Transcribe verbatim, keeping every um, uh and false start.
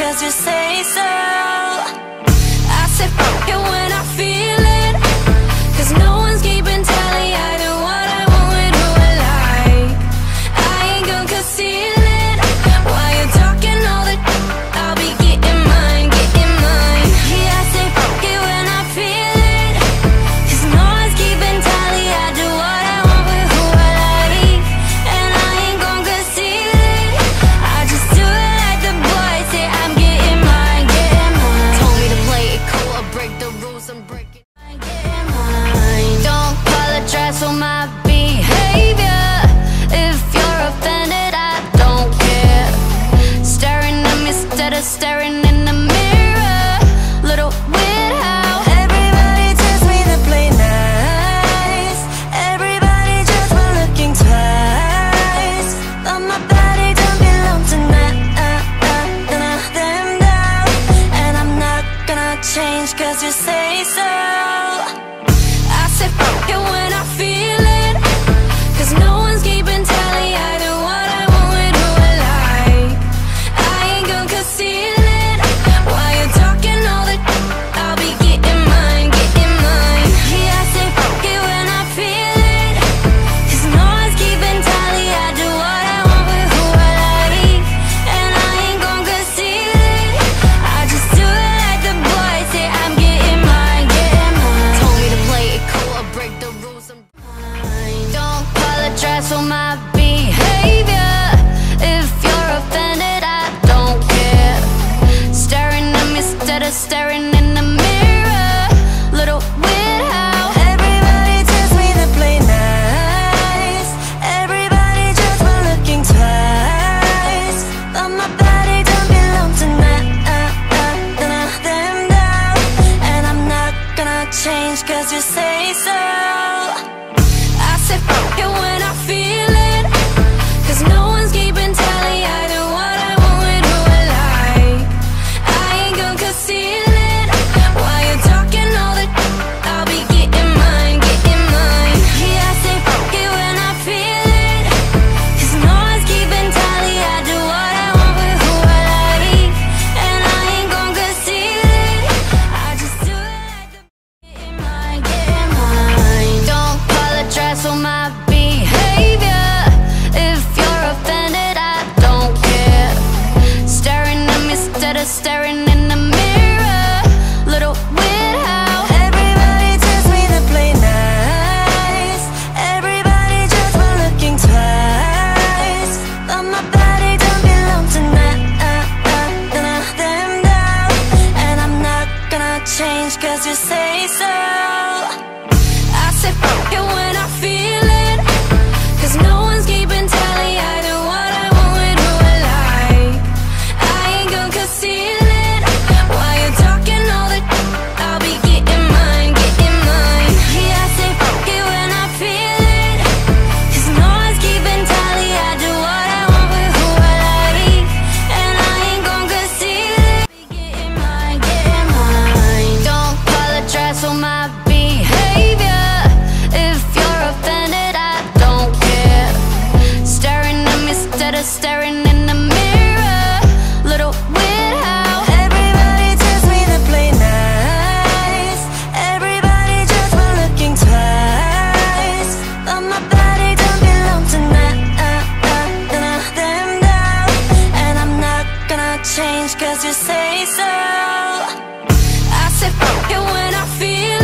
cause you say so. I said fuck it when I feel it, cause no one's keeping tally. I do what I want with who I like. I ain't gonna conceal it. While you're talking all the I'll be getting mine, getting mine. Yeah, I say fuck it when I feel it, cause no one's keeping tally. I do what I want with who I like, and I ain't gonna conceal it. I just do it like the boys say. I'm getting mine, getting mine. Told me to play it cool or break the rules, I'm breaking mine, getting mine. Don't apologize for my behavior. If you're offended, I don't care. Staring at me instead of staring in the mirror. Little weird how everybody tells me to play nice. Everybody just for looking twice. But my body don't belong to none. Them down, and I'm not gonna change cause you say so. I said fuck it when I feel it, cause no one's keeping tally. I do what I want with who I like. I ain't gonna conceal it. While you're talking all the I'll be getting mine, getting mine. Yeah, I say fuck it when I feel it, cause no one's keeping tally. I do what I want with who I like, and I ain't gonna conceal it. I just do it like the boys say. I'm getting mine, getting mine. Told me to play it cool or break the rules, I'm mine. Don't apologize for my behavior. If you're offended, I don't care. Staring at me instead of staring in the mirror. Little weird how everybody tells me to play nice. Everybody just for looking twice. But my body don't belong to none. Them down, and I'm not gonna change cause you say so. I said fuck it when I feel it, cause no one's keeping tally. I do what I want with who I like. I ain't gonna conceal it. While you're talking all the I'll be getting mine, getting mine. Yeah, I say fuck it when I feel it, cause no one's keeping tally. I do what I want with who I like, and I ain't gonna conceal it. I just do it like the getting mine, getting mine. Don't apologize for my behavior. If you're offended, I don't care. Staring at me instead of staring in the mirror. Little weird how everybody tells me to play nice. Everybody just for looking twice. But my body don't belong to none. Them down, and I'm not gonna change cause you say so. I said fuck it when I feel it, cause no one's keeping tally. I do what I want with who I like. I ain't gonna conceal it. While you're talking all the I'll be getting mine, getting mine. Yeah, I say fuck it when I feel it, cause no one's keeping tally. I do what I want with who I like, and I ain't gonna conceal it. I just do it like the boys say. I'm getting mine, getting mine. Told me to play it cool or break the rules, I'm breaking mine, getting mine. I said fuck it when I feel it, cause no one's keeping tally. I do what I want with who I like. I ain't gonna conceal it. While you're talking all the I'll be getting mine, getting mine. Yeah, I say fuck it when I feel it, cause no one's keeping tally. I do what I want with who I like, and I ain't gonna conceal it. Be getting mine, getting mine. Don't apologize for my behavior. If you're offended, I don't care. Staring at me instead of staring in the mirror. Little weird how everybody tells me to play nice. Everybody just for looking twice. But my body don't belong to none. Them down, and I'm not gonna change cause you say so. I said fuck it when I feel